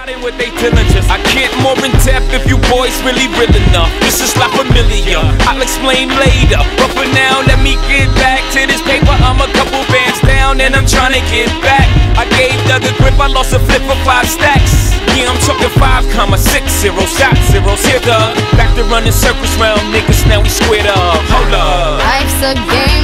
Riding with they diligence. I can't more in depth if you boys really real enough. This is not familiar, I'll explain later. But for now, let me get back to this paper. I'm a couple bands down and I'm trying to get back. I gave Doug a grip, I lost a flip for 5 stacks. Yeah, I'm talking 5,60, shot zeros. Here, Doug, back to running circles round niggas, now we squared up. Hold up. Life's a game.